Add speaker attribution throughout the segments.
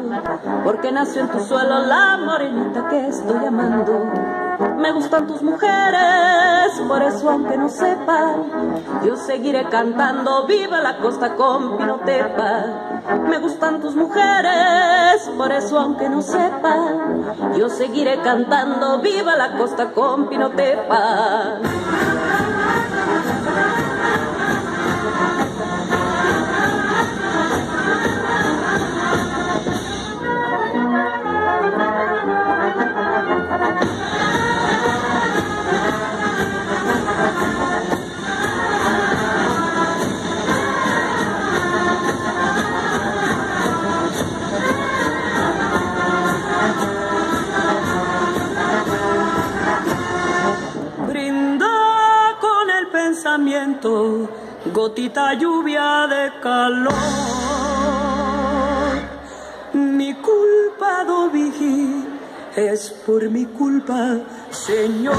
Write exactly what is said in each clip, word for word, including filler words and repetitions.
Speaker 1: porque nació en tu suelo la morenita que estoy amando. Me gustan tus mujeres, por eso aunque no sepan, yo seguiré cantando viva la costa con Pinotepa. Me gustan tus mujeres, por eso aunque no sepan, yo seguiré cantando viva la costa con Pinotepa. Gotita lluvia de calor, mi culpa do vigí, es por mi culpa, Señor.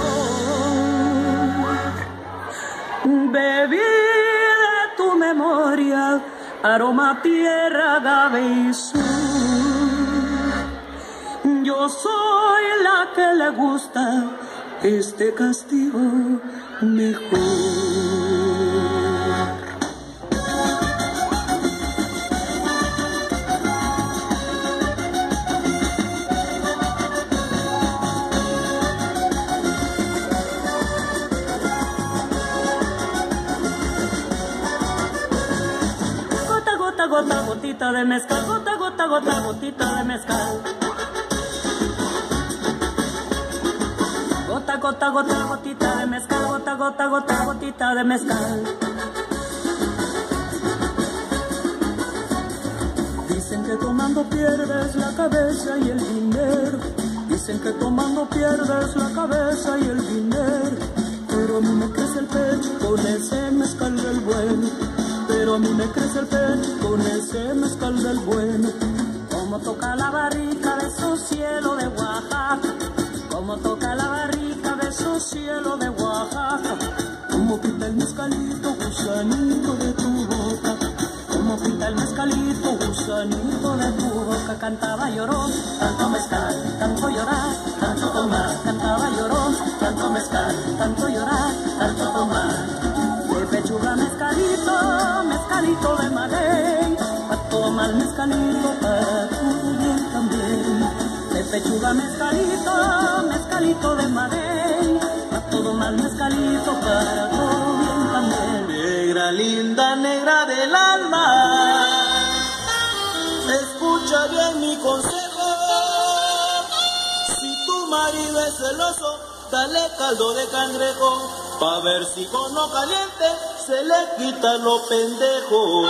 Speaker 1: Bebí de tu memoria, aroma tierra, agave y sur. Yo soy la que le gusta este castigo mejor. Gota, gotita de mezcal, gota, gota, gota, gotita de mezcal. Gota, gota, gota, gotita de mezcal, gota, gota, gota, gotita de mezcal. Dicen que tomando pierdes la cabeza y el dinero. Dicen que tomando pierdes la cabeza y el dinero. Pero a mí me crece el pecho con ese mezcal del bueno. Pero a mí me crece el pecho con ese mezcal del bueno. Como toca la barrica de esos cielos de Oaxaca. Como toca la barrica de esos cielos de Oaxaca. Como quita el mezcalito, gusanito de tu boca. Como quita el mezcalito, gusanito de tu boca. Cantaba llorón, tanto mezcal, tanto llorar, tanto tomar. Cantaba llorón, tanto mezcal, tanto llorar, tanto tomar. De pechuga mezcalito, mezcalito de maguey, pa' tomar mezcalito para tu bien también. De pechuga mezcalito, mezcalito de maguey, pa' tomar mezcalito para tu bien también.
Speaker 2: Negra linda, negra del alma, escucha bien mi consejo. Si tu marido es celoso, dale caldo de cangrejo, pa' ver si con lo caliente se le quita lo pendejo.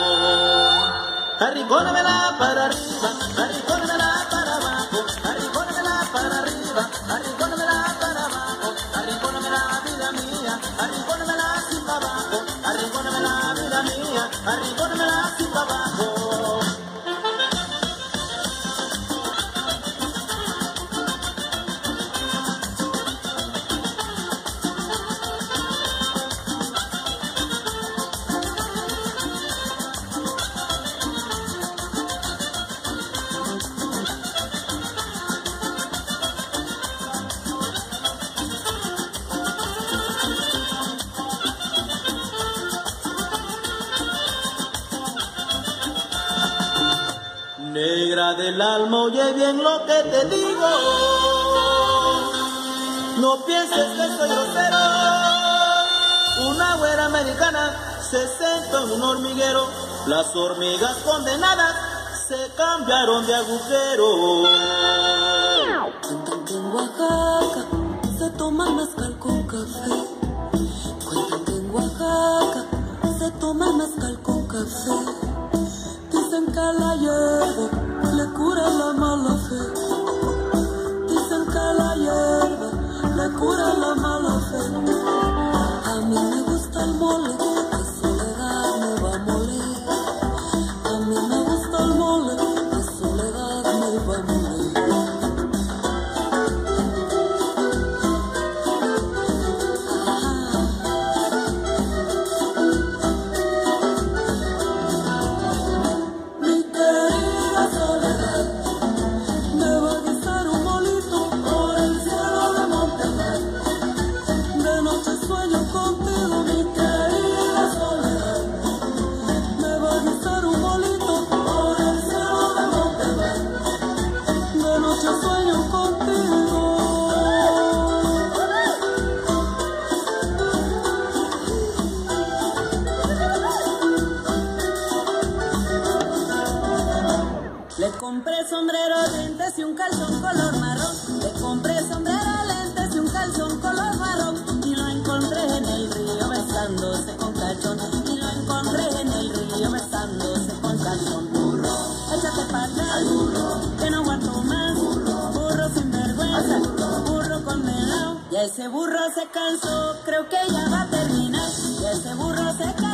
Speaker 2: Arricónemela para arriba, arricónemela para abajo, arricónemela para arriba, arricónemela para abajo, arricónemela vida mía, arricónemela sin pa' abajo, arricónemela vida mía, arricónemela sin pa' abajo. Negra del alma, oye bien lo que te digo. No pienses que soy grosero. Una güera americana se sentó en un hormiguero. Las hormigas condenadas se cambiaron de agujero.
Speaker 1: Cuentan que en Oaxaca se toma mezcal con café. Cuentan que en Oaxaca se toma mezcal con café. Dicen que la hierba le cura la mala fe. Dicen que la hierba le cura la mala fe. A mí me gusta el mole, que soledad me va a moler. A mí me gusta el mole, que soledad me va a moler. Mi querida Le compré sombrero, lentes y un calzón color marrón. Le compré sombrero, lentes y un calzón color marrón. Y lo encontré en el río besándose con cachón. Y lo encontré en el río besándose con cachón. Burro, échate para atrás, burro, que no aguanto más. Burro, burro sin vergüenza, burro, burro condenado. Y ese burro se cansó, creo que ya va a terminar. Y ese burro se cansó.